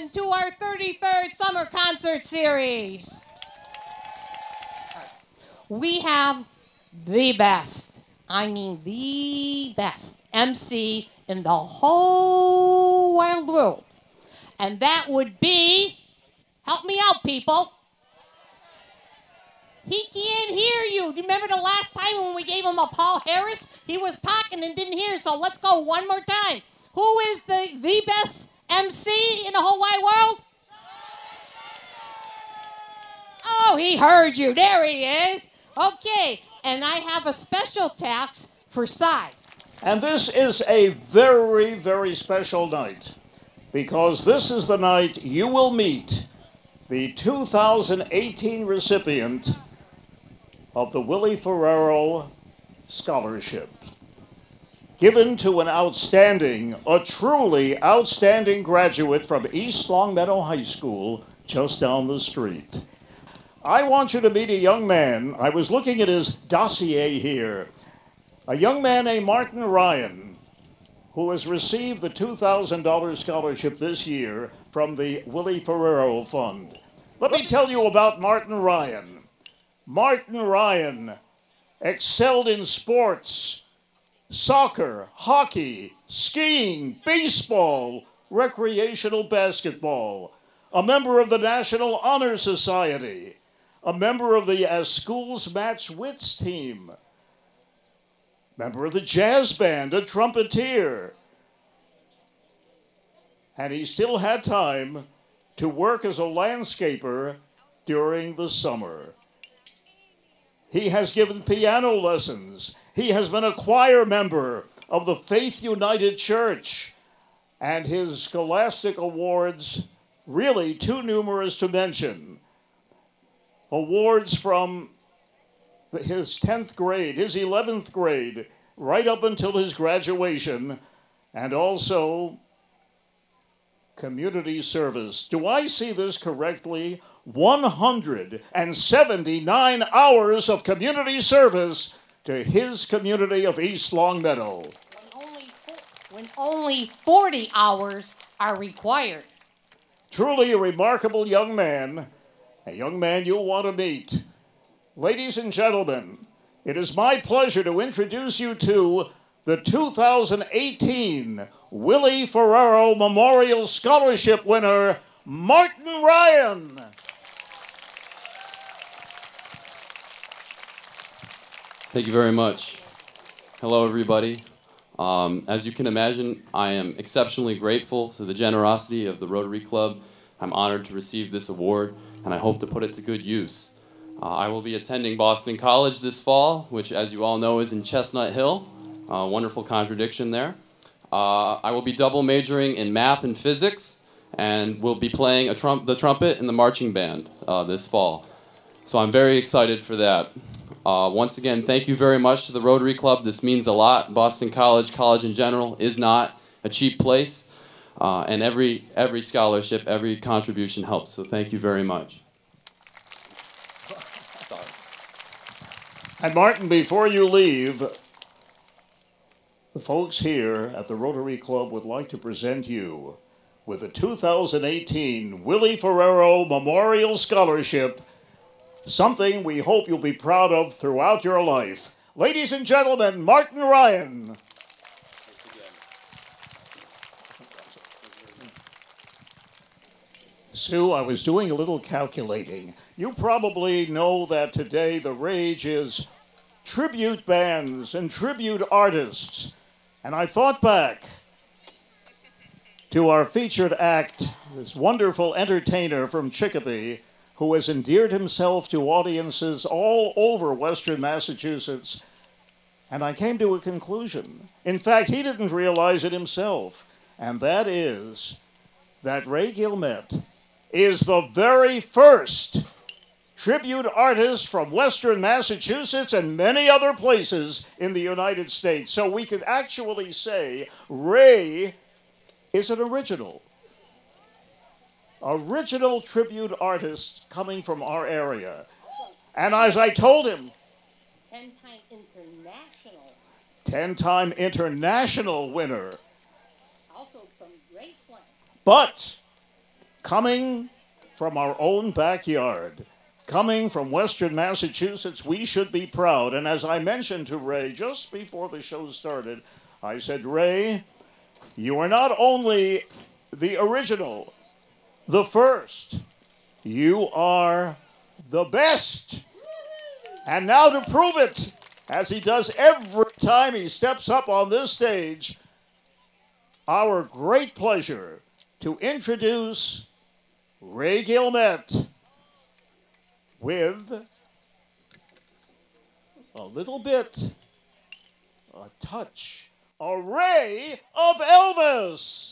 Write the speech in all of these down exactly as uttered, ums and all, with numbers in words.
on to our thirty-third Summer Concert Series. We have the best, I mean the best M C in the whole wide world. And that would be, help me out, people. He can't hear you. Do you remember the last time when we gave him a Paul Harris? He was talking and didn't hear, so let's go one more time. Who is the, the best M C in the whole wide world? Oh, he heard you. There he is. Okay, and I have a special tax for Cy. And this is a very, very special night, because this is the night you will meet the two thousand eighteen recipient of the Willie Ferrero Scholarship, given to an outstanding, a truly outstanding graduate from East Longmeadow High School, just down the street. I want you to meet a young man. I was looking at his dossier here. A young man named Martin Ryan, who has received the two thousand dollars scholarship this year from the Willie Ferrero Fund. Let me tell you about Martin Ryan. Martin Ryan excelled in sports, soccer, hockey, skiing, baseball, recreational basketball, a member of the National Honor Society, a member of the As Schools Match Wits team, member of the jazz band, a trumpeter. And he still had time to work as a landscaper during the summer. He has given piano lessons. He has been a choir member of the Faith United Church. And his scholastic awards, really too numerous to mention. Awards from his tenth grade, his eleventh grade, right up until his graduation, and also community service. Do I see this correctly? one hundred seventy-nine hours of community service to his community of East Longmeadow. When only, when only forty hours are required. Truly a remarkable young man, a young man you'll want to meet. Ladies and gentlemen, it is my pleasure to introduce you to the two thousand eighteen Willie Ferrero Memorial Scholarship winner, Martin Ryan. Thank you very much. Hello, everybody. Um, as you can imagine, I am exceptionally grateful to the generosity of the Rotary Club. I'm honored to receive this award, and I hope to put it to good use. Uh, I will be attending Boston College this fall, which, as you all know, is in Chestnut Hill. Uh, wonderful contradiction there. Uh, I will be double majoring in math and physics, and will be playing a trump the trumpet in the marching band uh, this fall. So I'm very excited for that. Uh, once again, thank you very much to the Rotary Club. This means a lot. Boston College, college in general, is not a cheap place. Uh, and every, every scholarship, every contribution helps. So thank you very much. Sorry. And Martin, before you leave, the folks here at the Rotary Club would like to present you with the two thousand eighteen Willie Ferrero Memorial Scholarship, something we hope you'll be proud of throughout your life. Ladies and gentlemen, Martin Ryan. Sue, I was doing a little calculating. You probably know that today the rage is tribute bands and tribute artists. And I thought back to our featured act, this wonderful entertainer from Chicopee, who has endeared himself to audiences all over Western Massachusetts. And I came to a conclusion. In fact, he didn't realize it himself. And that is that Ray Gilmet is the very first tribute artist from Western Massachusetts and many other places in the United States. So we could actually say Ray is an original. Original tribute artist coming from our area. And as I told him, ten-time international. ten-time international winner. Also from Graceland. But coming from our own backyard, coming from Western Massachusetts, we should be proud. And as I mentioned to Ray just before the show started, I said, Ray, you are not only the original, the first, you are the best. And now to prove it, as he does every time he steps up on this stage, our great pleasure to introduce Ray Gilmet with a little bit, a touch, a ray of Elvis.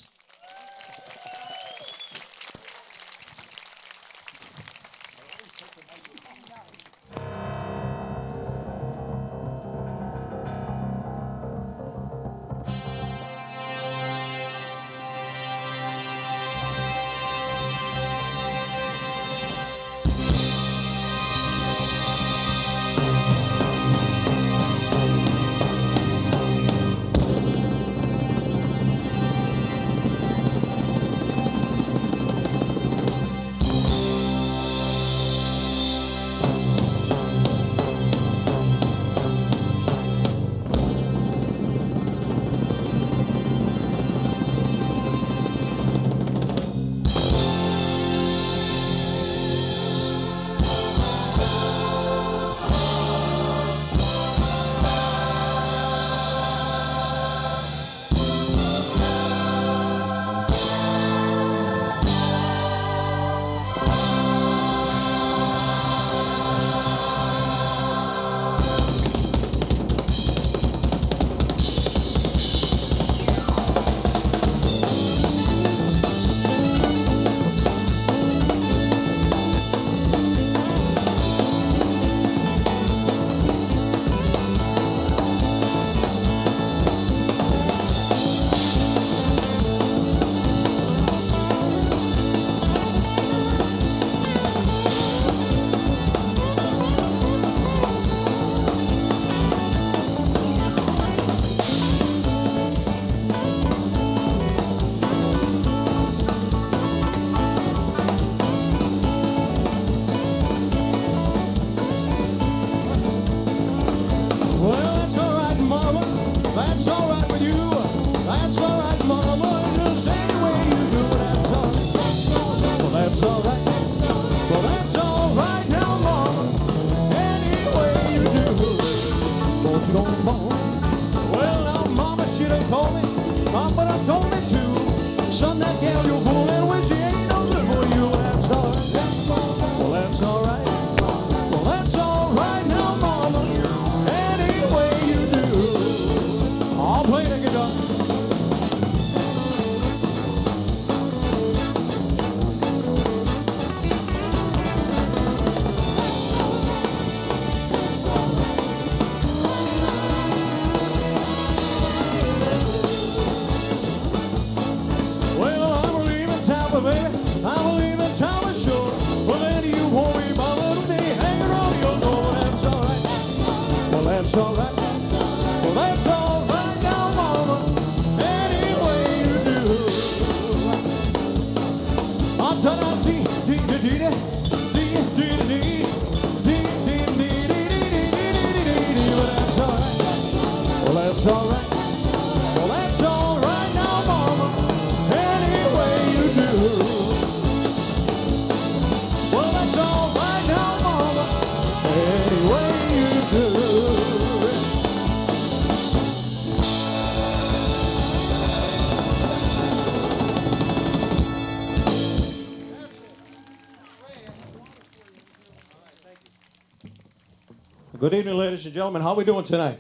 Good evening, ladies and gentlemen. How are we doing tonight?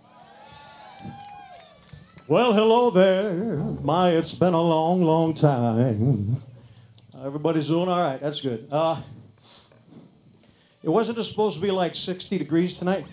Well, hello there. My, it's been a long, long time. Everybody's doing all right. That's good. Uh, it wasn't supposed to be like sixty degrees tonight.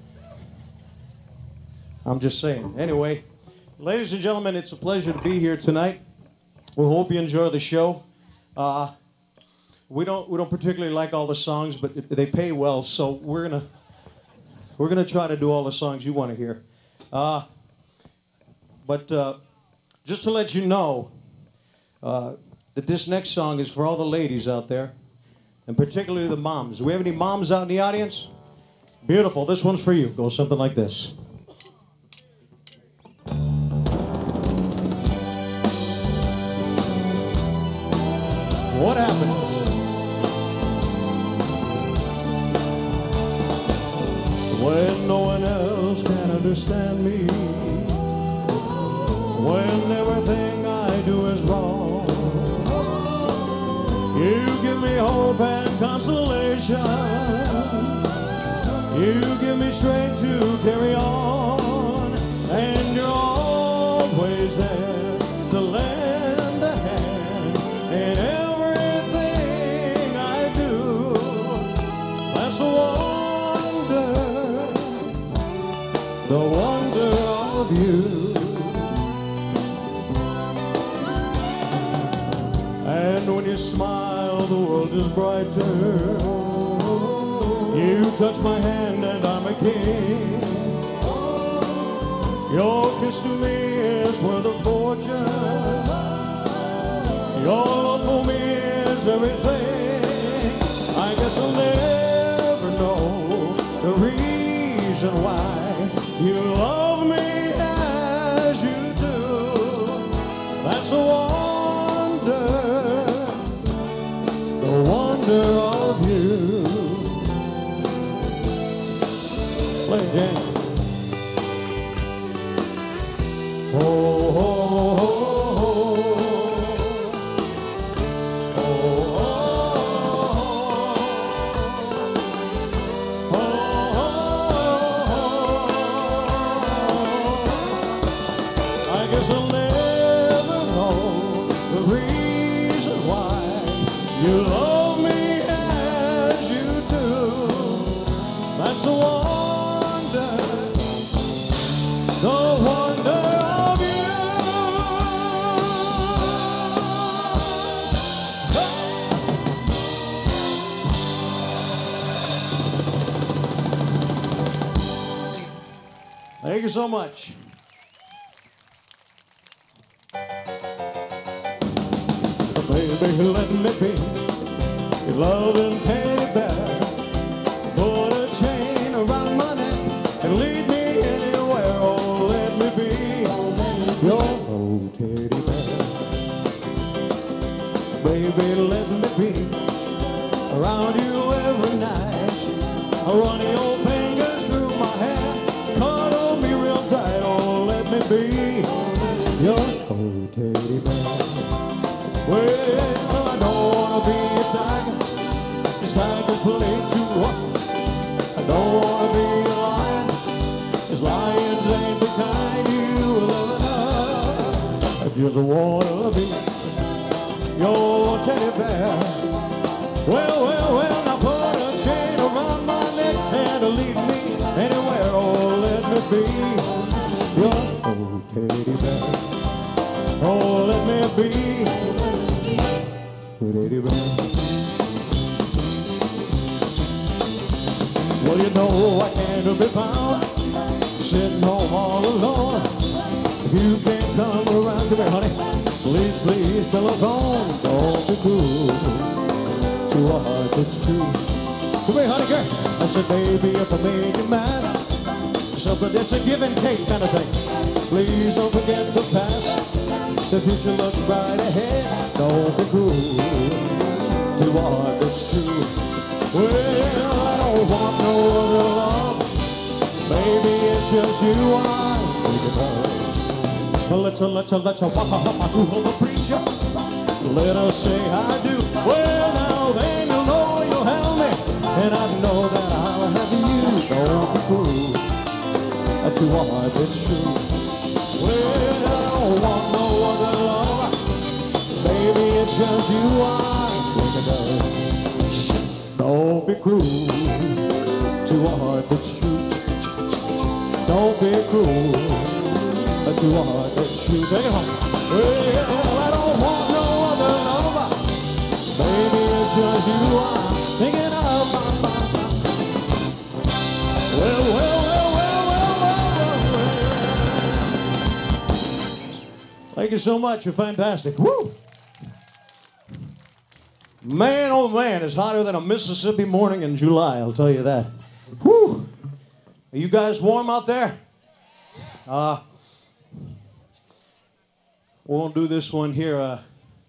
I'm just saying. Anyway, ladies and gentlemen, it's a pleasure to be here tonight. We hope you enjoy the show. Uh, we don't we don't particularly like all the songs, but they pay well, so we're gonna we're gonna try to do all the songs you want to hear. Uh, but uh, just to let you know, uh, that this next song is for all the ladies out there, and particularly the moms. Do we have any moms out in the audience? Beautiful. This one's for you. Goes something like this. What happened? When no one else can understand me, when everything I do is wrong, you give me hope and consolation. You give me strength to carry on, and you're always there to lend a hand in everything I do. That's a wonder, the wonder of you. And when you smile, the world is brighter. You touch my hand and I'm a king. Your kiss to me is worth a fortune. Your love for me is everything. I guess I'll never know the reason why you love me as you do. That's a wonder, the wonder of you. Play it, James. Oh, oh, oh, oh, oh, oh, oh. I guess I'll never know the reason why you love me as you do. That's a wonder, the wonder of you. Thank you so much. Baby, let me be your loving teddy bear. Put a chain around my neck and lead me anywhere. Oh, let me be your old teddy bear. Baby, let me be around you every night. Run your fingers through my hair, cuddle me real tight. Oh, let me be your old teddy bear. Well, I don't wanna be a tiger, this tiger play too rough. I don't wanna be a lion, this lions ain't the kind you love enough. I just wanna be your teddy bear. Well, well, well, now put a chain around my neck and lead me anywhere. Oh, let me be your old teddy bear. Oh, let me be teddy bear. Well, you know I can't be found sitting home all alone. If you can't come around to me, honey, please, please, telephone. Don't be cruel to a heart that's true. Come here, honey, girl. I said, baby, if I made you mad, something that's a give and take kind of thing. Please don't forget the past. The future looks bright ahead. Don't be cruel to a heart that's true. Well, I don't want no other love. Baby, it's just you I think about. Well, let's, let's, let's walk up to the preacher. Let us say I do. Well, now then you'll know you'll have me, and I know that I'll have you. Don't be cruel to a heart that's true. Well, I don't want no other love. Baby, it's just you I think about. Don't be cruel to a heart that's true. Don't be cruel to a heart that's true. Take it home. Well, I don't want no other lover. Baby, it's just you I'm thinking of. Well, well, well, well, well, well, well. Thank you so much. You're fantastic. Woo! Man, oh man, it's hotter than a Mississippi morning in July, I'll tell you that. Whew. Are you guys warm out there? Uh, we won't do this one here. Uh,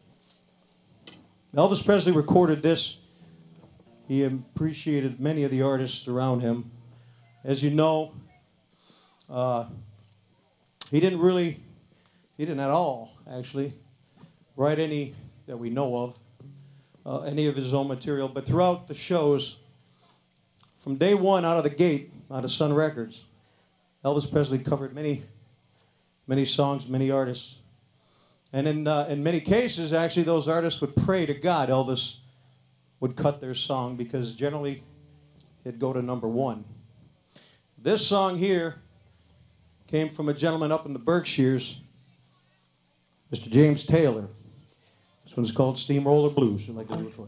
Elvis Presley recorded this. He appreciated many of the artists around him. As you know, uh, he didn't really, he didn't at all, actually, write any that we know of, uh, any of his own material. But throughout the shows, from day one out of the gate, out of Sun Records, Elvis Presley covered many, many songs, many artists. And in, uh, in many cases, actually, those artists would pray to God Elvis would cut their song, because generally it'd go to number one. This song here came from a gentleman up in the Berkshires, Mister James Taylor. This one's called Steamroller Blues. I'd like to do it for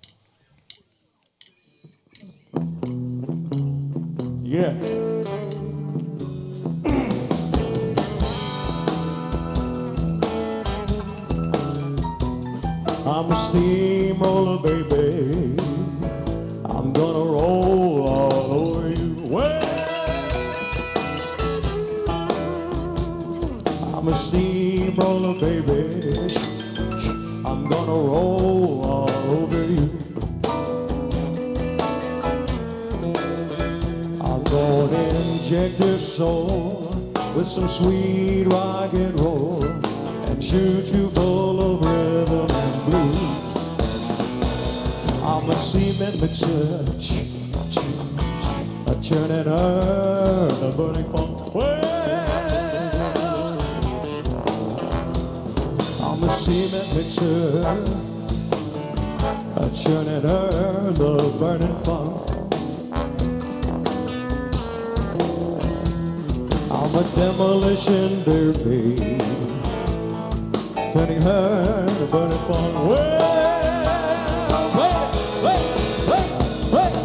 you. Yeah. I'm a steamroller, baby. I'm gonna roll all over you. Well, I'm a steamroller, baby. I'm gonna roll all over you. I'm gonna inject your soul with some sweet rock and roll and shoot you full of rhythm and blues. I'm a cement mixer, a churn and earn, a burning funk. Well, I'm a cement mixer, a churn and earn, the burning funk. I'm a demolition derby, turning her to burning fun. Well, wait, wait, wait, wait.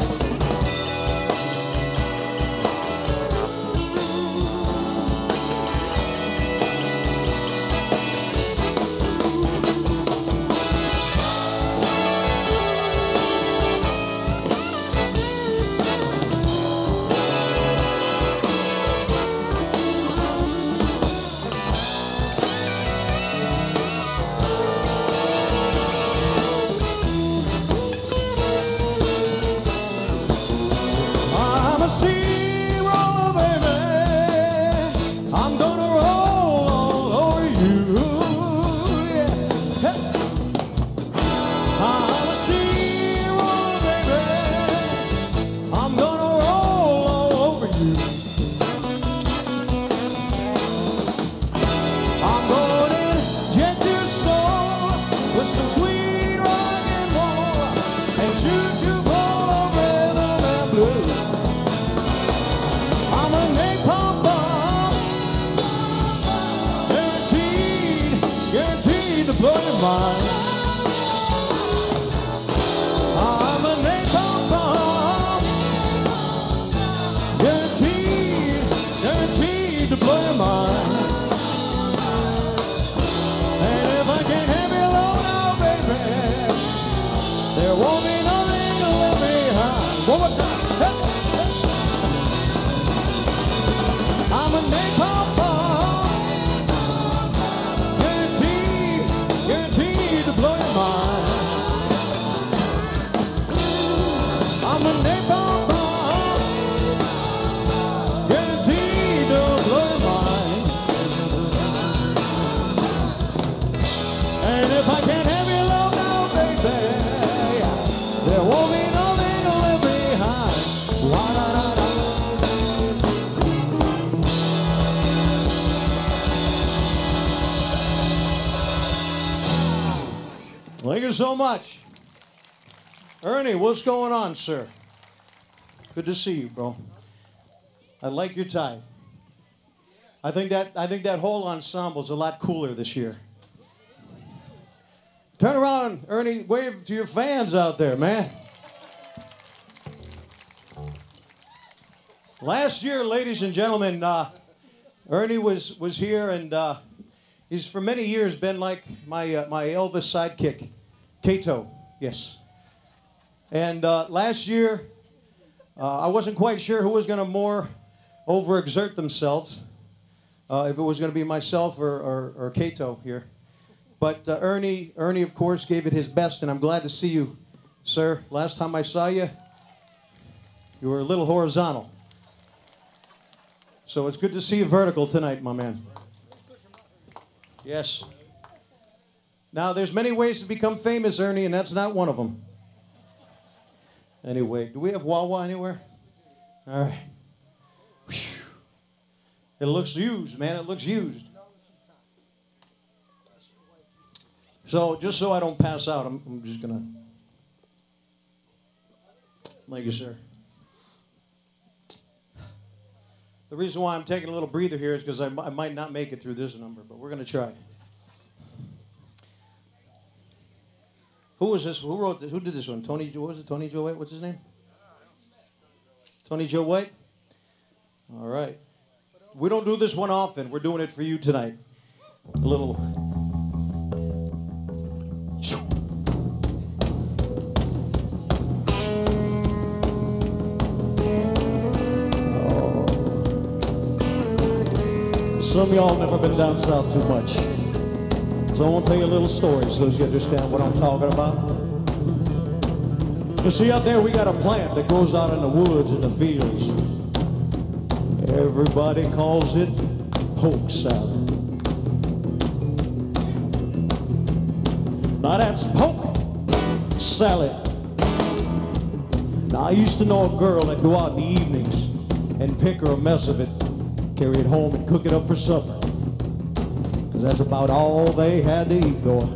Thank you so much. Ernie, what's going on, sir? Good to see you, bro. I like your tie. I think that I think that whole ensemble's a lot cooler this year. Turn around, Ernie, wave to your fans out there, man. Last year, ladies and gentlemen, uh, Ernie was was here, and uh, he's for many years been like my uh, my Elvis sidekick, Kato. Yes. And uh, last year, uh, I wasn't quite sure who was going to more overexert themselves, uh, if it was going to be myself or, or, or Cato here. But uh, Ernie, Ernie, of course, gave it his best, and I'm glad to see you, sir. Last time I saw you, you were a little horizontal. So it's good to see you vertical tonight, my man. Yes. Now, there's many ways to become famous, Ernie, and that's not one of them. Anyway, do we have Wawa anywhere? All right. Whew. It looks used, man. It looks used. So, just so I don't pass out, I'm, I'm just going to... Thank you, sir. The reason why I'm taking a little breather here is because I, I might not make it through this number, but we're going to try. Who was this? Who wrote this? Who did this one? Tony, what was it? Tony Joe White? What's his name? Tony Joe White? All right. We don't do this one often. We're doing it for you tonight. A little... Some of y'all never been down south too much. So I want to tell you a little story so you understand what I'm talking about. You see, out there we got a plant that grows out in the woods and the fields. Everybody calls it poke salad. Now that's poke salad. Now I used to know a girl that'd go out in the evenings and pick her a mess of it, carry it home and cook it up for supper. Because that's about all they had to eat, boy.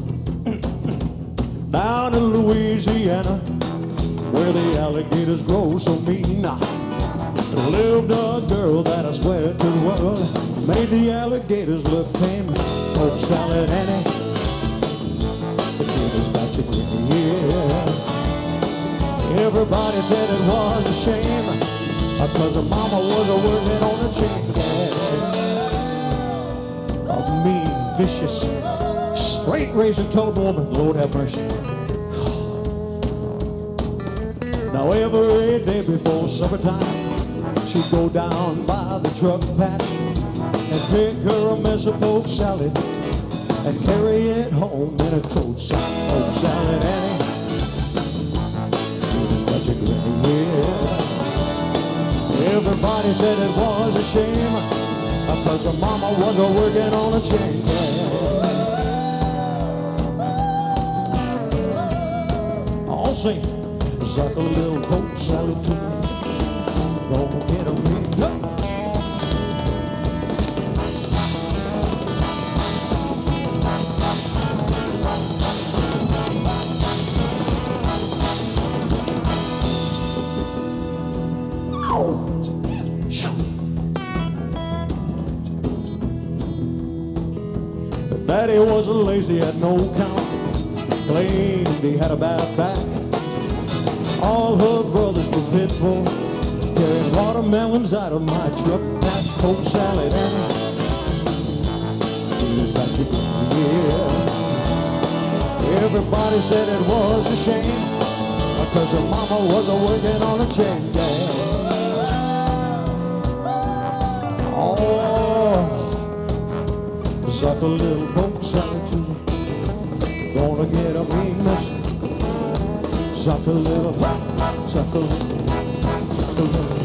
Down in Louisiana, where the alligators grow so mean, lived a girl that I swear to the world made the alligators look tame. Poke salad Annie, the gators got you gritty, yeah. Everybody said it was a shame, because her mama was a working on a chain gang. A mean, vicious, straight razor-toed woman, Lord have mercy. Now every day before summertime, she'd go down by the truck patch and pick her a mess of poke salad and carry it home in a toad sack. Poke salad Annie, such a great yeah. Everybody said it was a shame, because her mama was a working on a chain gang. I'll sing, suck a little poke salad to me, gonna get a ring. Daddy was a lazy, had no count, claimed he had a bad back. All her brothers were fitful, carrying watermelons out of my truck. That's poke salad Annie, yeah. Everybody said it was a shame, because her mama was a working on a chain gang. Oh, suck a little poke salad to me, gonna get a mean mess. Suck a little, suck a little, suck a little.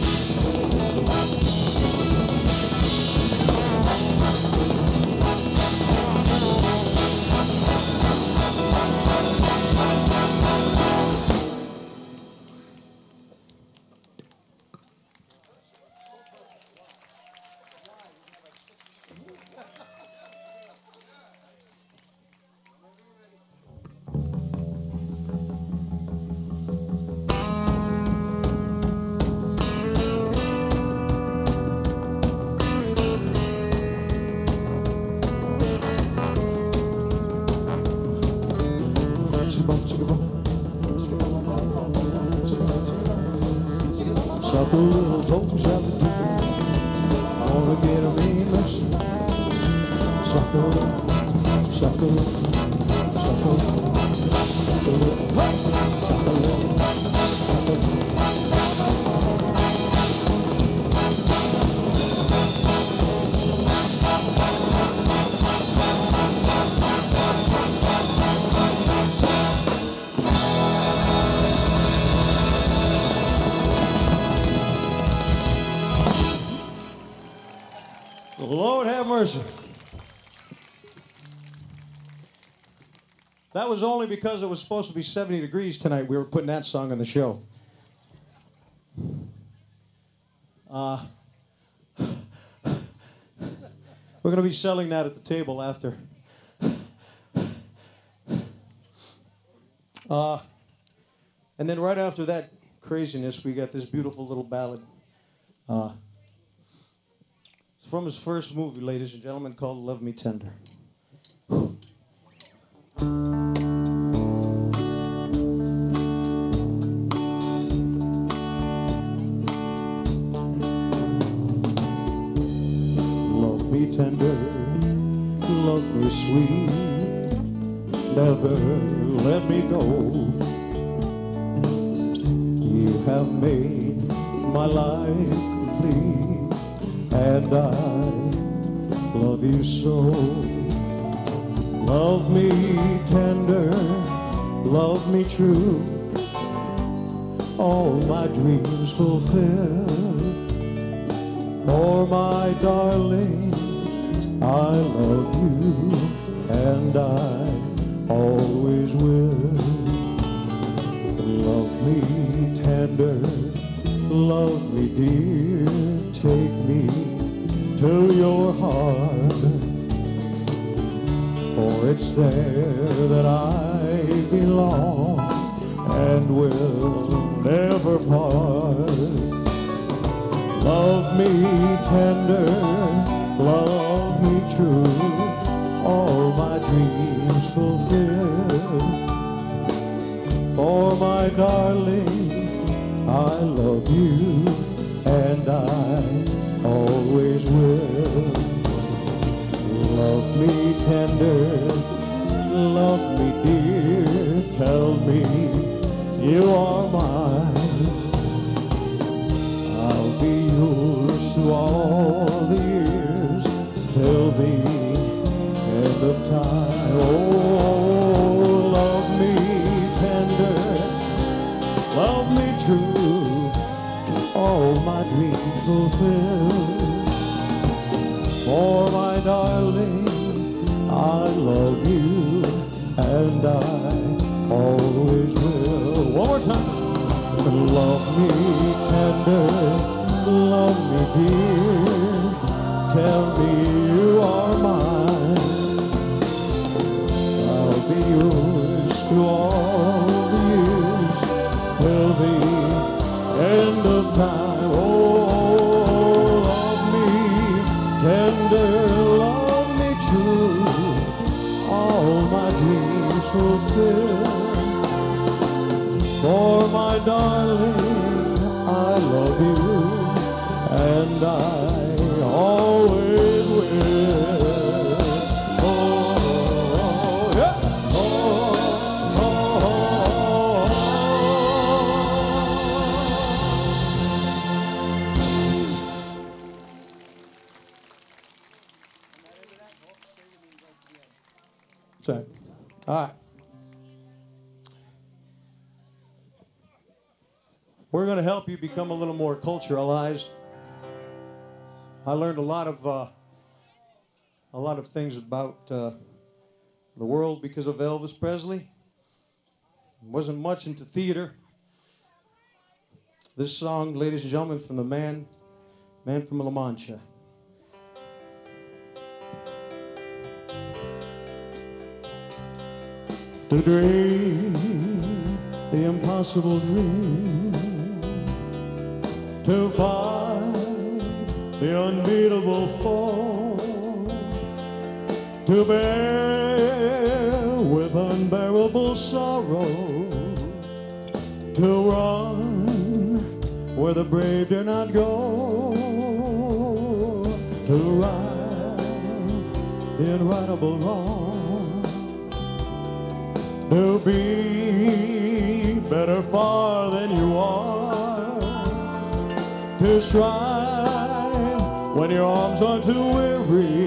Suck a little poke salad to me, gonna get a mean mess. Suck a little, suck a little, suck a little. Lord have mercy. That was only because it was supposed to be seventy degrees tonight. We were putting that song on the show. Uh, we're going to be selling that at the table after. Uh, and then right after that craziness, we got this beautiful little ballad. Uh, it's from his first movie, ladies and gentlemen, called Love Me Tender. Love me tender, love me sweet, never let me go. You have made my life complete, and I love you so. Love me tender, love me true, all my dreams fulfill. For my darling, I love you, and I always will. Love me tender, love me dear, take me to your heart, for it's there that I belong and will never part. Love me tender, love me true, all my dreams fulfill. For my darling, I love you, and I always will. Love me tender, love me dear, tell me you are mine. I'll be yours through all the years, till the end of time. Oh, love me tender, love me true, all my dreams fulfill. For my darling, I love you, and I always will. One more time. Love me tender, love me dear, tell me you are mine. I'll be yours through all the years, till the end of time. Oh, love me tender, love me true, all my dreams fulfill. For my darling, I love you, and I always will. Oh, oh, yeah. Oh, oh, oh. Sorry. All right. We're going to help you become a little more culturalized. I learned a lot of uh, a lot of things about uh, the world because of Elvis Presley. Wasn't much into theater. This song, ladies and gentlemen, from the man, man from La Mancha. To dream the impossible dream, to fight the unbeatable fall, to bear with unbearable sorrow, to run where the brave dare not go, to right the unrightable wrong, to be better far than you are, to strive when your arms are too weary,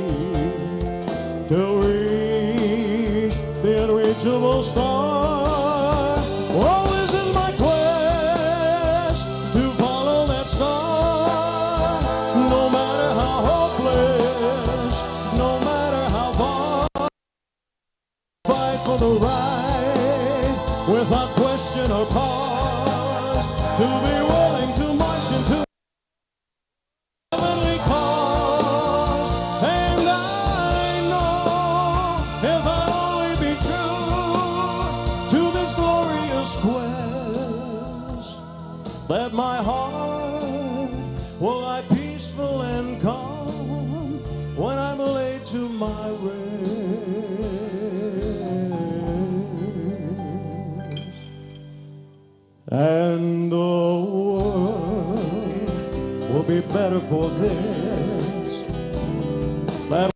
to reach the unreachable star. Oh, this is my quest, to follow that star, no matter how hopeless, no matter how far. Fight for the right, without question or pause, to be willing to march into heavenly cause. And I know, if I only be true to this glorious quest, that my heart will lie peaceful and calm when I'm laid to my rest. And the world will be better for this. That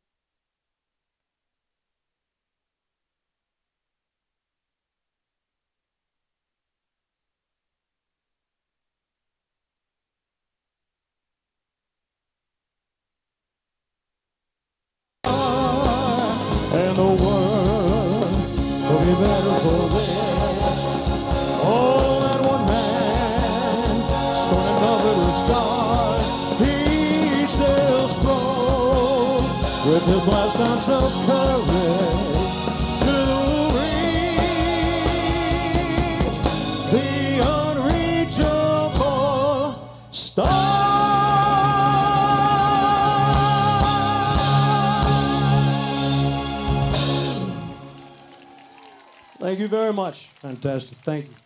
and the world will be better for this. Oh, that one man, stone and covered with scars, he still strove with his last ounce of courage to reach the unreachable star. Thank you very much. Fantastic. Thank you.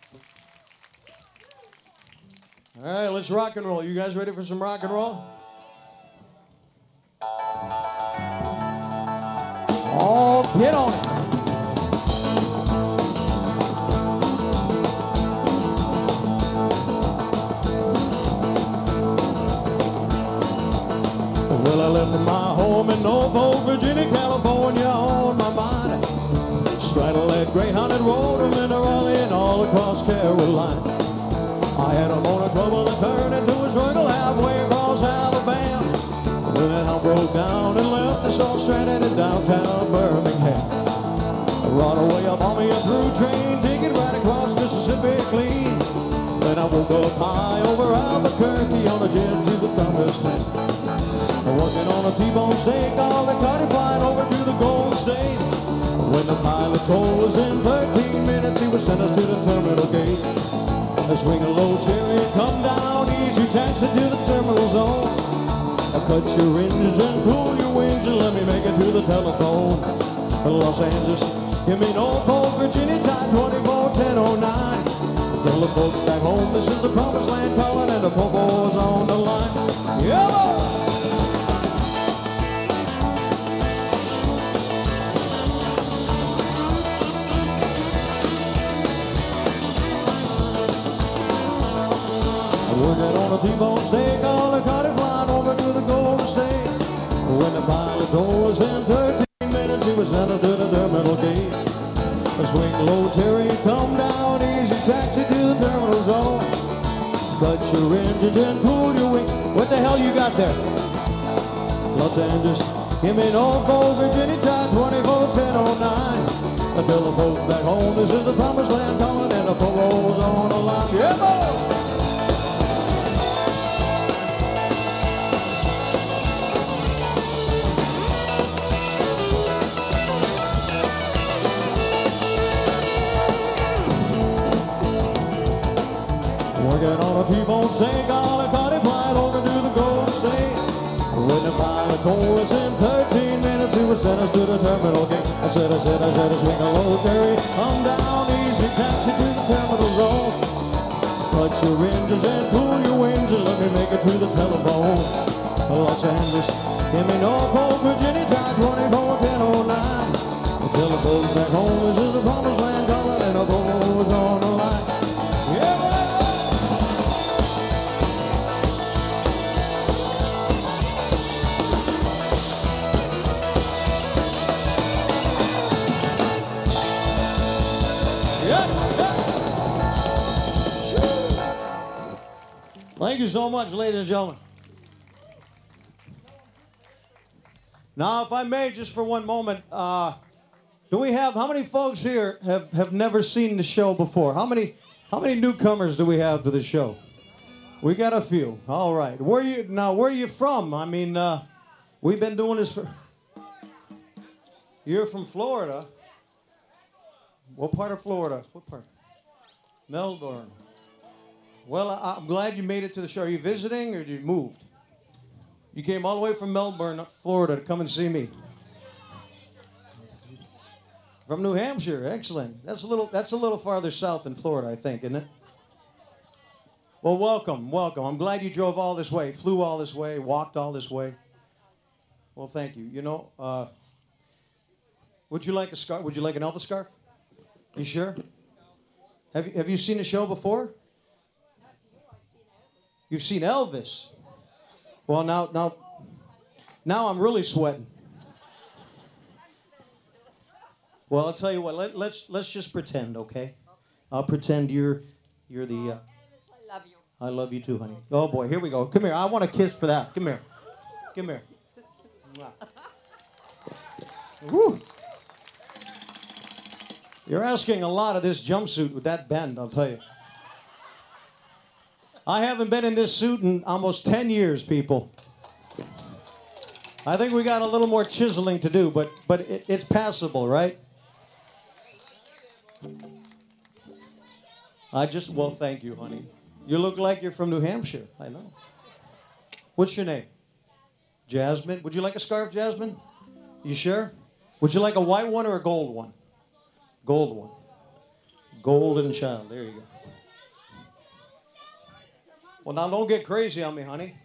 All right, let's rock and roll. You guys ready for some rock and roll? Oh, get on it. Well, I left my home in Norfolk, Virginia, California on my mind. Straddled that Greyhounded road and then Raleigh and all across Carolina. I had a motor trouble that turned into a struggle halfway across Alabama. When that hound broke down and left us all stranded in downtown Birmingham. I run away up on me a through train ticket right across Mississippi clean. Then I woke up high over Albuquerque on a jet to the promised land. Working on a T-bone steak, all the carty flying over to the Golden State. When the pilot told us in thirteen minutes, he would send us to the terminal gate. A swing a low chariot, come down, easy taxi to the terminal zone. I cut your engines and cool your wings and let me make it to the telephone. Los Angeles, give me Norfolk, Virginia, time twenty-four ten oh nine. Tell the folks back home this is the promised land calling and the Popo's on the line. Yeah! Working on a T-bone steak, all the carty flying over to the Golden State. When the pilot told us in thirteen minutes, he was sent to the terminal gate. A swing low chariot, come down, easy taxi to the terminal zone. Cut your engines and pull your wing. What the hell you got there? Los Angeles, give me Norfolk, Virginia, time twenty-four ten oh nine. I tell the folks back home, this is the promised land calling and the Popo's on the line. Yeah, boy! Working on a T-bone steak, all the carty flying over to the Golden State. When the pilot told us in thirteen minutes, he would send us to the terminal gate. I said, I said, I said, I swing a low Terry, come down, easy taxi to the terminal zone. Cut your engines and pull your wings and let me make it to the telephone. Los Angeles, give me Norfolk, Virginia, time twenty-four ten oh nine. Tell the folks back home, this is the promised land calling and the Popo's on the line. Yeah! Thank you so much, ladies and gentlemen. Now, if I may, just for one moment, uh, do we have, how many folks here have, have never seen the show before? How many, how many newcomers do we have to the show? We got a few. All right. Where you, now, where are you from? I mean, uh, we've been doing this for... You're from Florida? What part of Florida? What part? Melbourne. Well, I, I'm glad you made it to the show. Are you visiting or you moved? You came all the way from Melbourne, Florida, to come and see me. From New Hampshire, excellent. That's a little. That's a little farther south than Florida, I think, isn't it? Well, welcome, welcome. I'm glad you drove all this way, flew all this way, walked all this way. Well, thank you. You know, uh, would you like a scarf? Would you like an Elvis scarf? You sure? Have you Have you seen the show before? You've seen Elvis. Well, now, now, now I'm really sweating. Well, I'll tell you what. Let, let's let's just pretend, okay? I'll pretend you're you're the. Uh, I love you. I love you too, honey. Oh boy, here we go. Come here. I want a kiss for that. Come here. Come here. Woo. You're asking a lot of this jumpsuit with that bend, I'll tell you. I haven't been in this suit in almost ten years, people. I think we got a little more chiseling to do, but but it, it's passable, right? I just, well, thank you, honey. You look like you're from New Hampshire. I know. What's your name? Jasmine. Would you like a scarf, Jasmine? You sure? Would you like a white one or a gold one? Gold one. Golden child. There you go. Well, now don't get crazy on me, honey.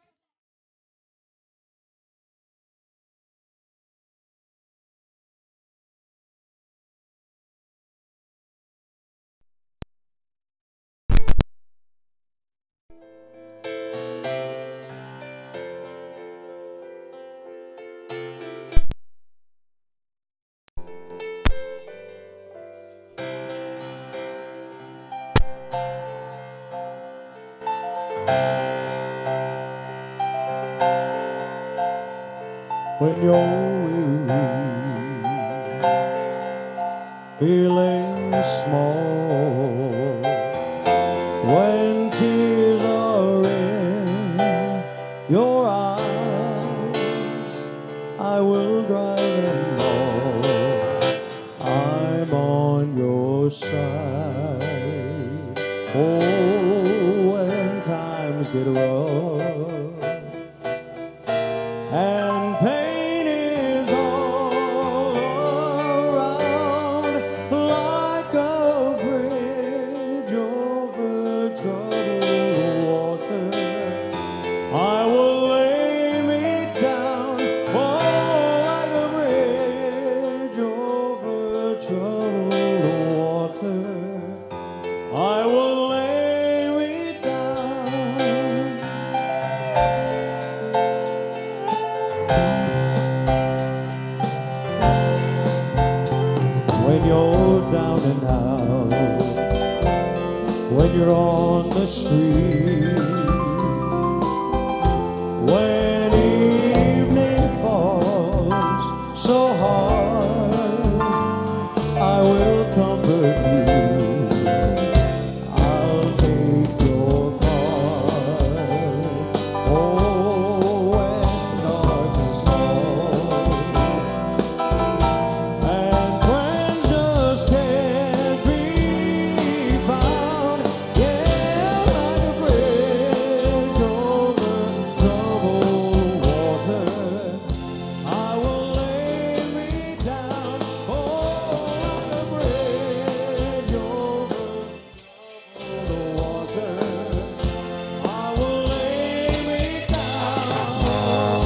When you're weary, feeling small, when tears are in your eyes, I will dry them all. I'm on your side. Oh, when times get rough and pain is all around, like a bridge over troubled water, I will lay me down. Oh, like a bridge over troubled water, I will lay me down. When you're down and out, when you're on the street, when evening falls so hard, I will comfort you. I'll take your part. Oh, when darkness falls and friends just can't be found, yeah, like a bridge over troubled water, I will lay me down. Oh, like a bridge over troubled water, I will lay me down.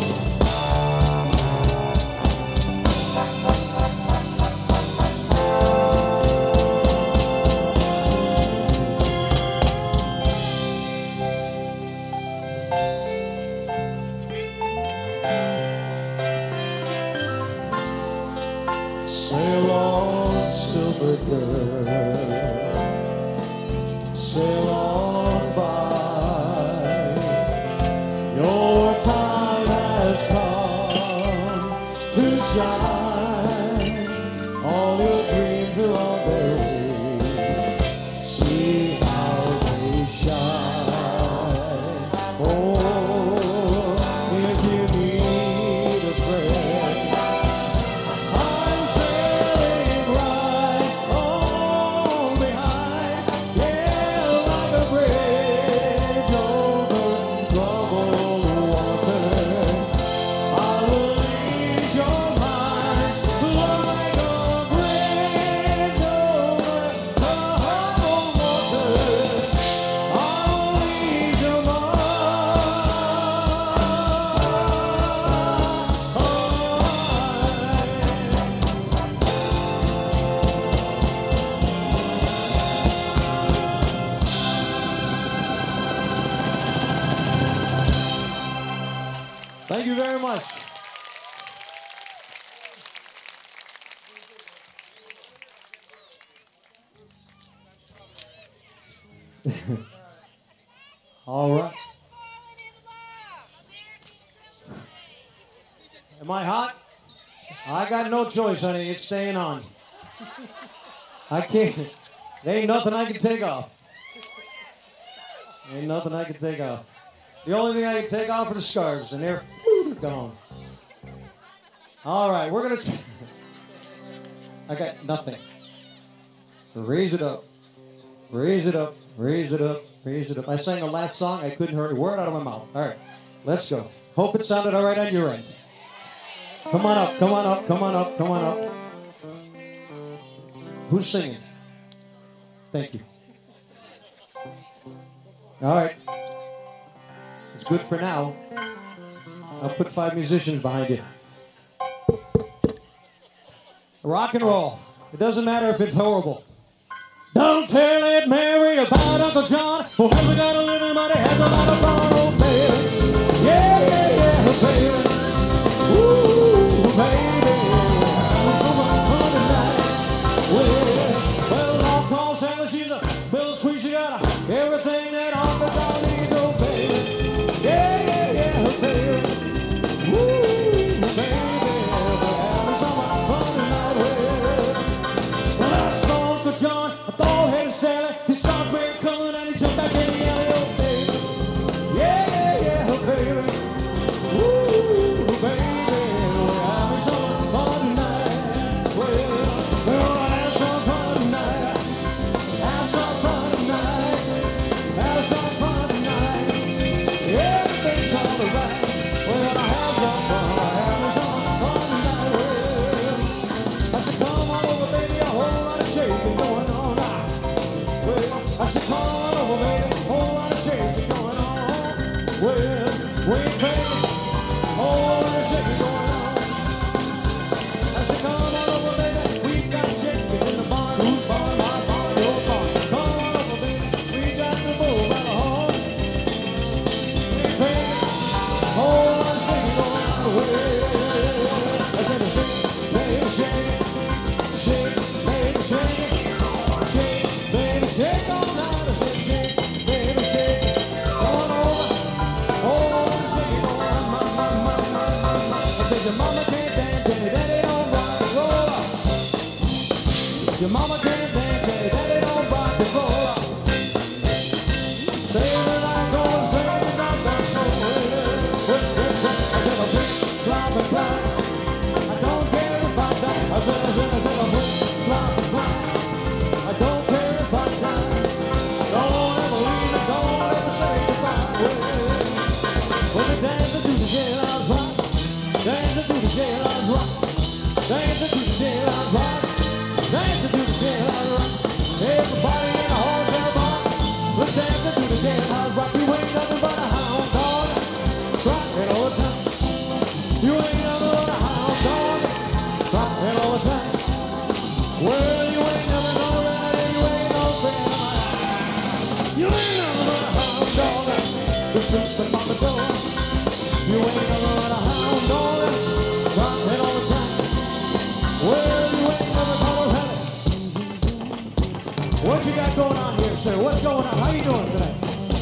Sail on, silver girl, sail on by. Thank you very much. All right. Am I hot? I got no choice, honey. It's staying on. I can't. There ain't nothing I can take off. Ain't nothing I can take off. The only thing I can take off are the scarves, and they're gone. All right, we're gonna. I got nothing. Raise it up. Raise it up. Raise it up. Raise it up. I sang the last song. I couldn't hear a word out of my mouth. All right, let's go. Hope it sounded all right on your end. Come on up. Come on up. Come on up. Come on up. Who's singing? Thank you. All right. It's good for now. I'll put five musicians behind you. Rock and roll. It doesn't matter if it's horrible. Don't tell Aunt Mary about Uncle John. Who hasn't got a living, but he has a lot of fun, oh baby. Yeah, yeah, yeah, baby. Ooh, baby. Having so much fun tonight. Well, well, long tall Sally, she's a bittersweet. She got a, everything that Uncle John needs, oh baby. Yeah, yeah, yeah, baby. Ooh, baby. Having so much fun tonight. Well, I saw Uncle John. Sally, he saw Mary coming and he jumped back in the alley, oh baby. Yeah, yeah, yeah, baby. Ooh, baby, we're having so much fun tonight. Well, we'll have some fun tonight. Have some fun tonight. Have some fun tonight. Everything's alright. Well, I have some fun. Having some fun tonight. Well, I said, come on over, baby, a whole lot of shaking going on now. I said, come on over, baby, a whole lot of shaking going on. Well, we ain't crazy, a whole lot of shaking going on. I said, come on over, baby, we got chickens in the barn. Whose barn? My barn, your barn. Come on over, baby, we got the bull by the horn. We ain't crazy, a whole lot of shaking going on. Well, I said, shake, baby, shake it, shake, baby, shake it. Shake on now, shake, shake, baby, shake. Going over, oh, shake on, my, my, my, my, my. I said your mama can't dance and your daddy don't rock and roll. Your mama can't dance and your daddy don't rock and roll. Say that I'm going, say that I'm going, so well, well, well, I said a big climb and climb. I don't care if I die. I said, I said, I said a big climb and climb. I don't care if I die. Don't ever leave me, don't ever say goodbye. Well, we're dancing to the jailhouse rock, dancing to the jailhouse rock, dancing to the jailhouse rock, dancing to the jailhouse rock. Everybody in the hotel bar, we're dancing to the jailhouse rock. You ain't nothing but a hound dog, rockin' all the time. You ain't nothing but a hound dog, rockin' all the time. Well, you ain't never gonna ride and you ain't no friend of mine. You ain't never but a hound dog that shoots the mama door. You ain't never but a hound dog that drops it all the time. Well, you ain't never gonna have it. What you got going on here, sir? What's going on? How you doing today?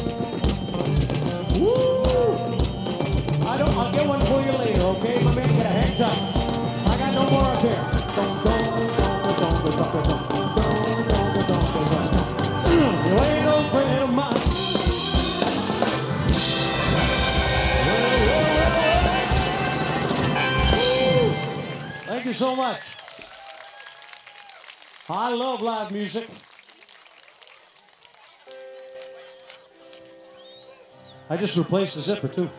Woo! I don't, I'll get one for you later, okay? My man, get a hang time. I got no more up here. Don't, don't. You ain't no friend of mine. Thank you so much. I love live music. I just replaced the zipper too.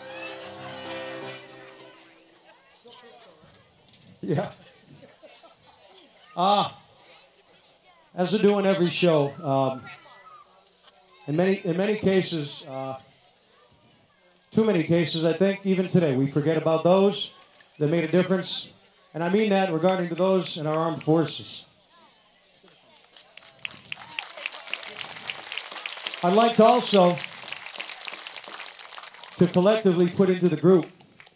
Yeah. Ah. Uh, As we do in every show, um, in many in many cases, uh, too many cases, I think, even today, we forget about those that made a difference, and I mean that regarding to those in our armed forces. I'd like to also to collectively put into the group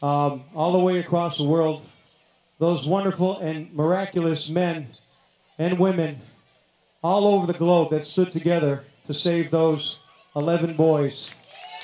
um, all the way across the world, those wonderful and miraculous men and women all over the globe that stood together to save those eleven boys.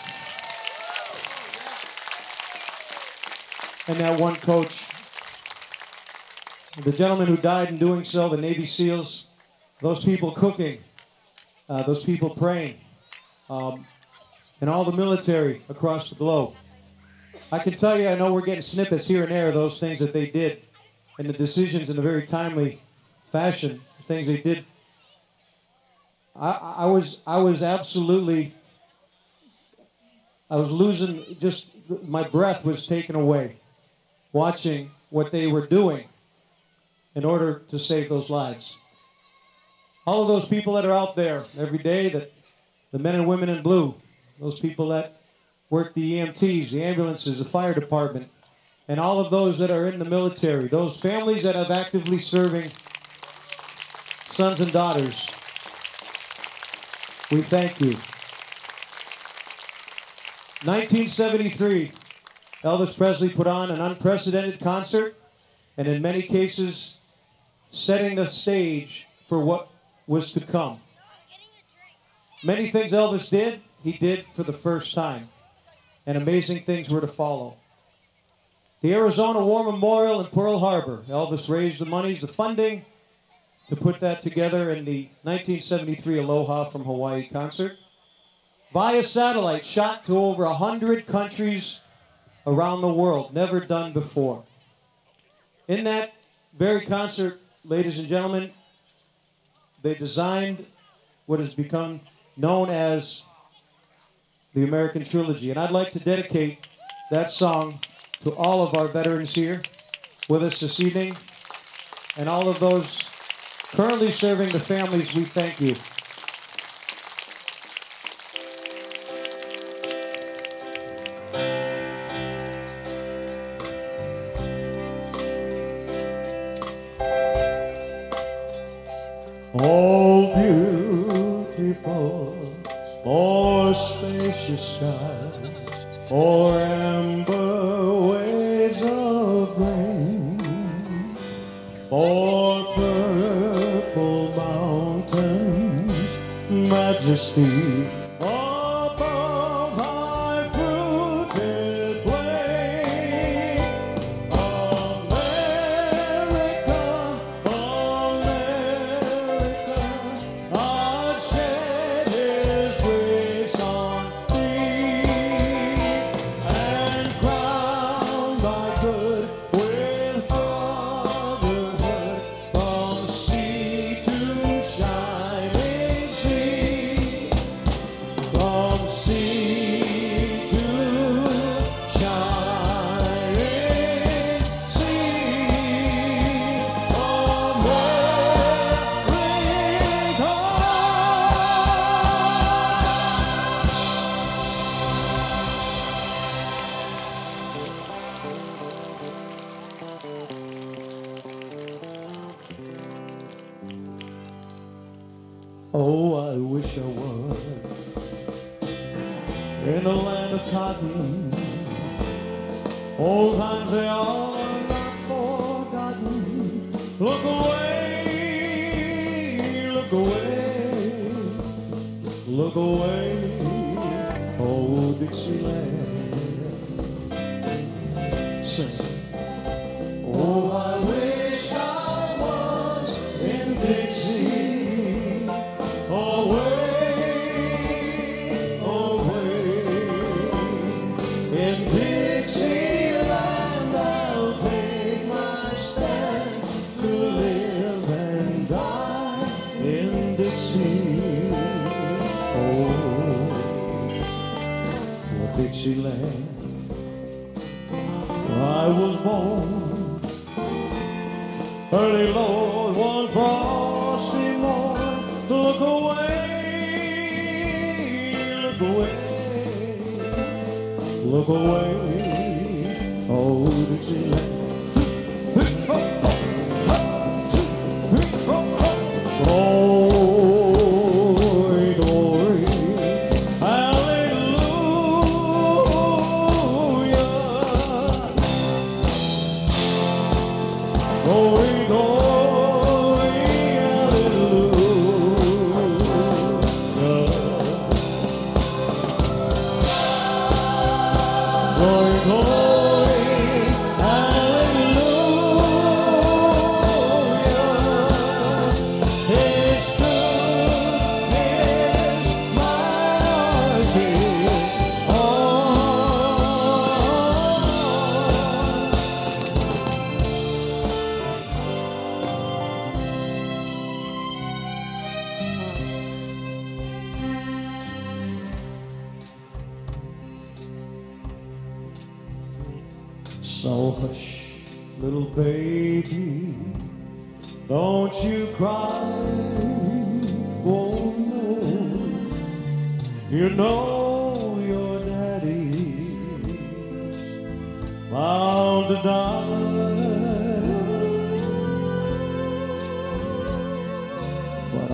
And that one coach. The gentleman who died in doing so, the Navy SEALs, those people cooking, uh, those people praying, um, and all the military across the globe. I can tell you, I know we're getting snippets here and there of those things that they did and the decisions in a very timely fashion, the things they did. I, I was I was absolutely, I was losing, just my breath was taken away watching what they were doing in order to save those lives. All of those people that are out there every day, that the men and women in blue, those people that work the E M Ts, the ambulances, the fire department, and all of those that are in the military, those families that have actively serving sons and daughters, we thank you. nineteen seventy-three, Elvis Presley put on an unprecedented concert, and in many cases, setting the stage for what was to come. Many things Elvis did, he did for the first time, and amazing things were to follow. The Arizona War Memorial in Pearl Harbor, Elvis raised the monies, the funding, to put that together in the nineteen seventy-three Aloha from Hawaii concert. Via satellite, shot to over one hundred countries around the world, never done before. In that very concert, ladies and gentlemen, they designed what has become known as the American Trilogy. And I'd like to dedicate that song to all of our veterans here with us this evening, and all of those currently serving the families. We thank you. Oh, beautiful, oh, spacious skies, oh, amber waves of rain, oh, purple mountains, majesty above high fruited plain. America, America, God shed His grace on thee, and crowned thy good with fatherhood, from sea to shining sea, from sea to shining sea, oh, I wish I was in the land of cotton. Old times, they are not forgotten. Look away, look away, look away, oh, Dixieland. Sing. Oh, I wish I was in Dixie, away, away, in Dixieland. I'll take my stand to live and die in Dixie, oh, oh, Dixieland. I was born early, Lord, one frosty morn. Look away, look away, look away, oh, Dixieland. Glory, glory, hallelujah. So hush, little baby, don't you cry. Oh no, you know your daddy's bound to die. But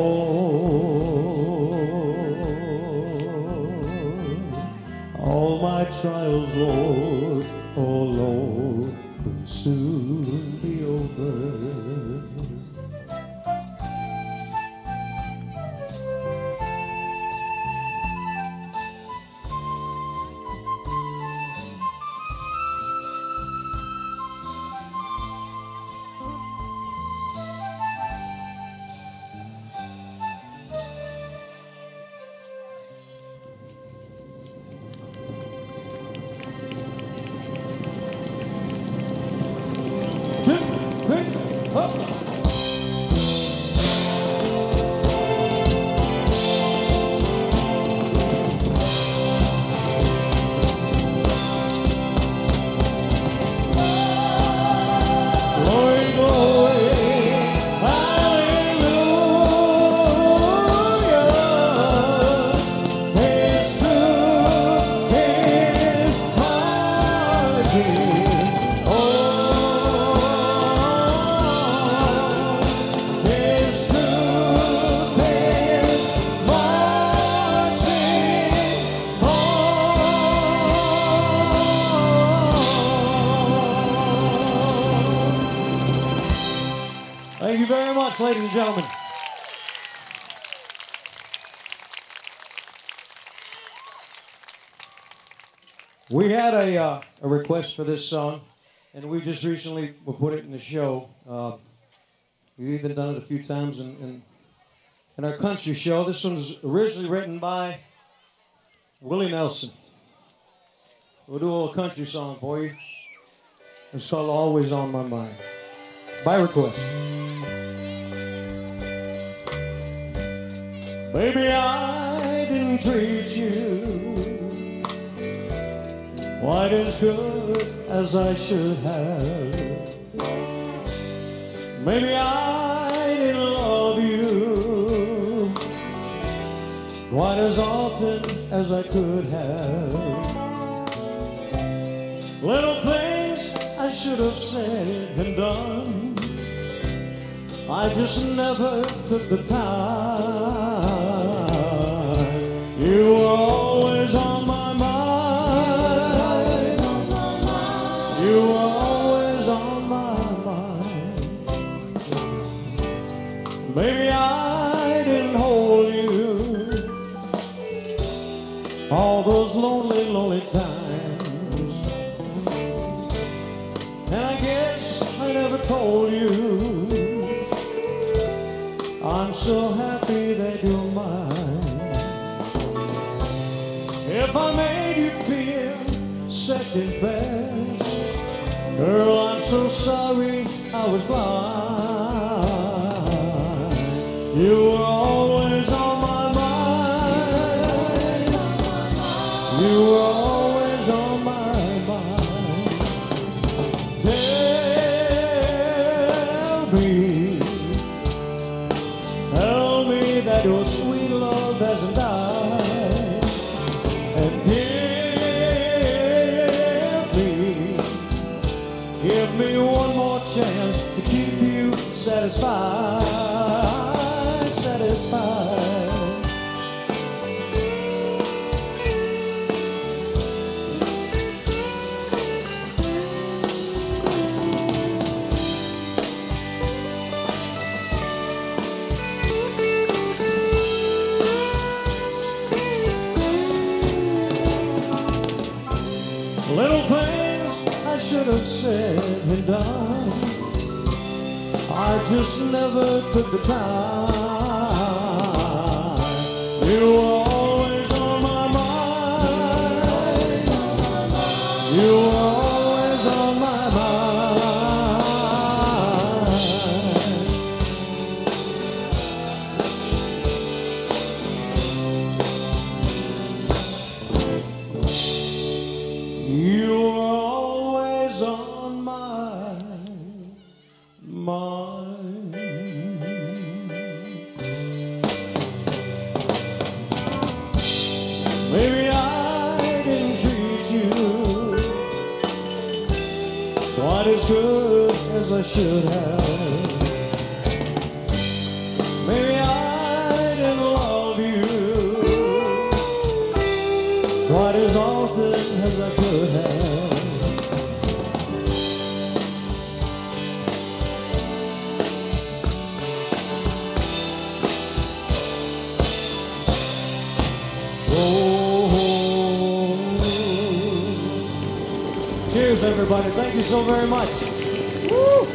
all, all my trials, Lord, oh Lord, will soon be over. Thank you very much, ladies and gentlemen. We had a, uh, a request for this song, and we just recently put it in the show. Uh, we've even done it a few times in, in, in our country show. This one's originally written by Willie Nelson. We'll do a little country song for you. It's called Always on My Mind, by request. Baby, I didn't treat you quite as good as I should have. Maybe I didn't love you quite as often as I could have. Little things I should have said and done, I just never took the time. You were always on my mind. You were always on my mind. Maybe I didn't hold you all those lonely, lonely times. And I guess I never told you I'm so happy that you're mine. If I made you feel second best, girl, I'm so sorry I was blind. You were always on my mind. You were always on my mind. Tell me, tell me that your sweet love hasn't died. And give me, give me one more chance to keep you satisfied, satisfied. Little things I should have said and done, I just never took the time. You were always on my mind. You were always on my mind. You were always as good as I should have. Maybe I didn't love you quite as often as I could have. Cheers, everybody. Thank you so very much. Woo.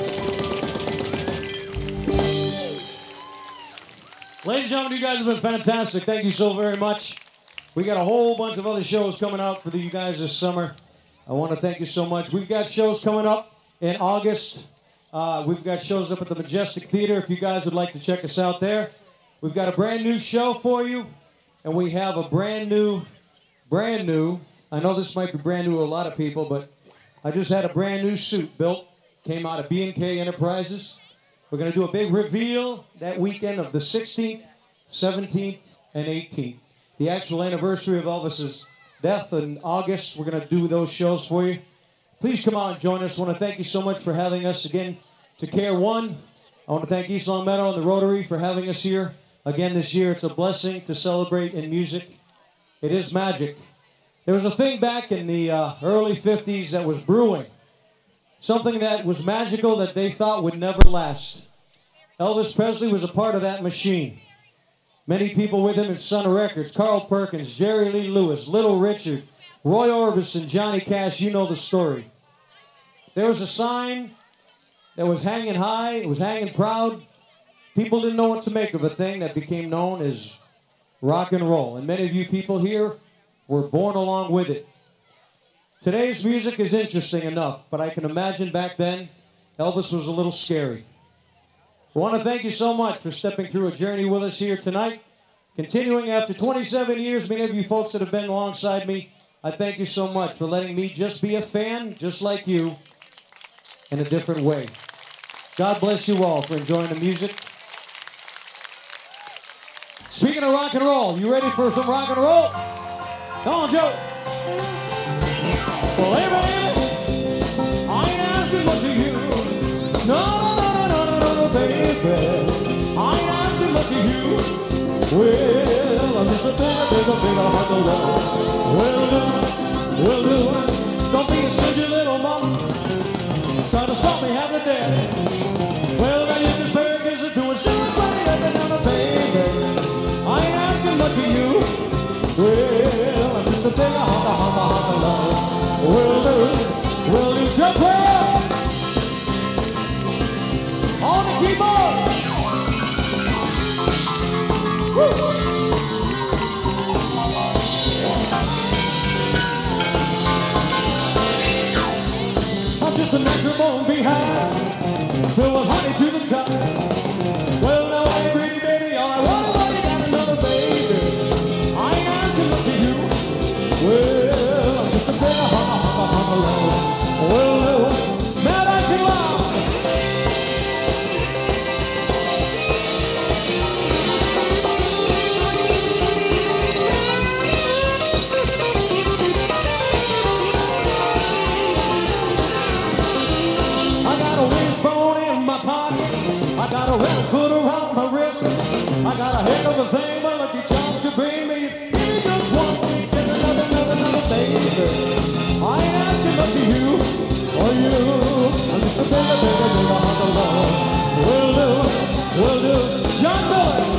Ladies and gentlemen, you guys have been fantastic. Thank you so very much. We got a whole bunch of other shows coming out for you guys this summer. I want to thank you so much. We've got shows coming up in August. Uh, we've got shows up at the Majestic Theater if you guys would like to check us out there. We've got a brand new show for you, and we have a brand new, brand new, I know this might be brand new to a lot of people, but I just had a brand new suit built. Came out of B and K Enterprises. We're going to do a big reveal that weekend of the sixteenth, seventeenth, and eighteenth. The actual anniversary of Elvis's death in August. We're going to do those shows for you. Please come out and join us. I want to thank you so much for having us again to Care One. I want to thank East Long Meadow and the Rotary for having us here again this year. It's a blessing to celebrate in music. It is magic. There was a thing back in the uh, early fifties that was brewing. Something that was magical that they thought would never last. Elvis Presley was a part of that machine. Many people with him at Sun Records. Carl Perkins, Jerry Lee Lewis, Little Richard, Roy Orbison, Johnny Cash. You know the story. There was a sign that was hanging high. It was hanging proud. People didn't know what to make of a thing that became known as rock and roll. And many of you people here were born along with it. Today's music is interesting enough, but I can imagine back then, Elvis was a little scary. I want to thank you so much for stepping through a journey with us here tonight. Continuing after twenty-seven years, many of you folks that have been alongside me, I thank you so much for letting me just be a fan, just like you, in a different way. God bless you all for enjoying the music. Speaking of rock and roll, you ready for some rock and roll? Come on, Joe. Well, hey, baby, I ain't asking much of you. No, no, no, no, no, no, no, baby. I ain't asking much of you. Well, I'm just a bigger, bigger, bigger heart to love. Will do, will do. Don't be a stingy little mama. Try to stop me having a daddy. Well, now you can say it is to a sugar buddy up and down the baby. I ain't asking much of you. Well, I'm just a bigger heart, heart, heart to love. Will do, will do, jump up on the keyboard. Woo. I'm just a natural born behind, filled with honey to the top. Well, now I ain't greedy, baby, all I want is money and another baby. I ain't asking much of you. Well, I'm just a bigger heart. Well, no, now that's too loud. I got a wishbone in my pocket. I got a red foot around my wrist. I got a heck of a thing, but lucky charms to bring me. You just want me to another, another, another baby. I ain't asking much of you, or you. I'm just a bigger, bigger, bigger heart to love. Will do, will do. John Miller.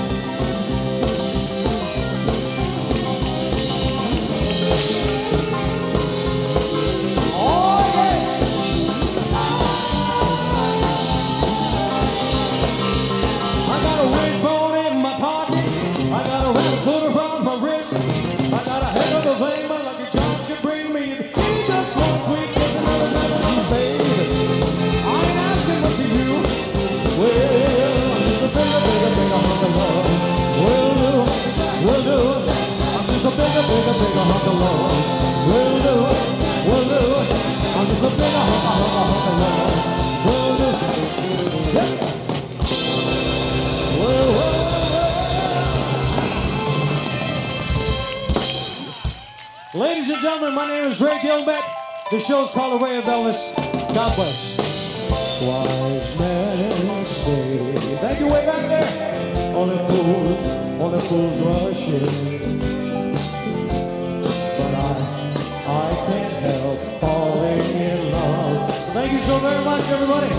Oh, yeah. I got a wishbone in my pocket. I got a red foot around my wrist. I got a heck of a thing, my lucky charms can bring me. Just one sweet kiss, another, another, another baby. I ain't asking much of you. Well, I'm just a bigger, bigger, bigger heart to love. Will do, will do. I'm just a bigger, bigger, bigger heart to love. Will do, will do. I'm just a bigger heart, heart, heart to love. Will do. Yep. Well, well. Ladies and gentlemen, my name is Ray Gilbert. The show's called The Way of Elvis. God bless. Wise men say, thank you, way back there. Only fools, only fools rush in. But I, I can't help falling in love. Thank you so very much, everybody.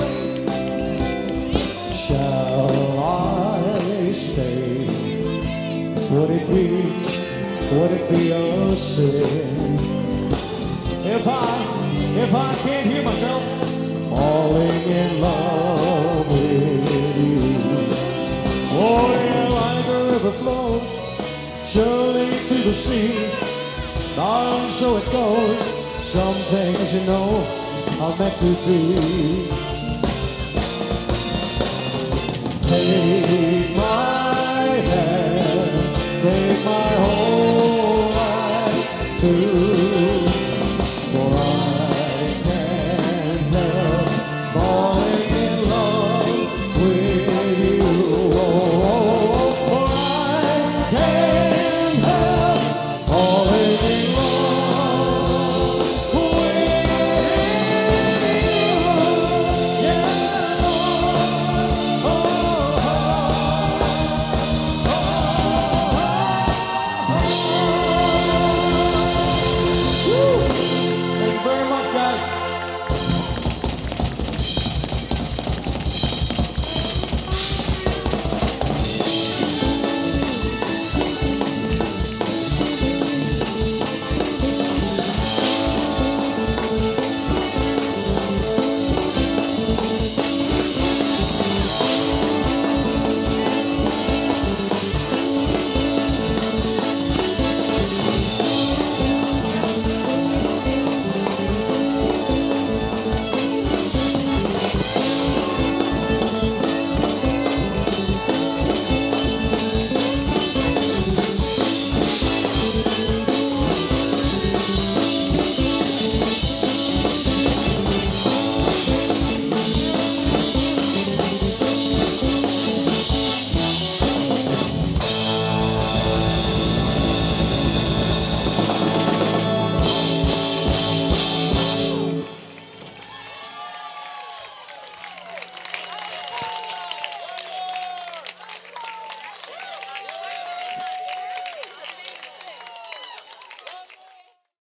Shall I stay? Would it be, would it be a sin if I, if I can't hear myself falling in love with you? Oh, yeah, like a river flows surely to the sea. Darling, so it goes. Some things, you know, are meant to be. Take my hand, take my